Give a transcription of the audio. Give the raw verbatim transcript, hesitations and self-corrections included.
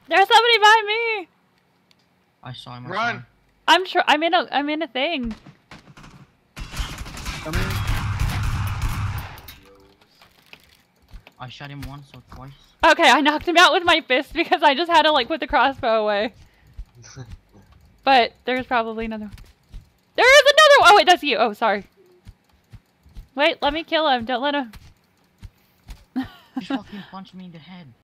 There's somebody by me. I saw him. I Run. saw him. I'm sure I'm in a I'm in a thing. Come here. I shot him once or twice. Okay, I knocked him out with my fist because I just had to like put the crossbow away. But there's probably another one. There is another one! Oh wait, that's you. Oh, sorry. Wait, let me kill him. Don't let him. He fucking punched me in the head.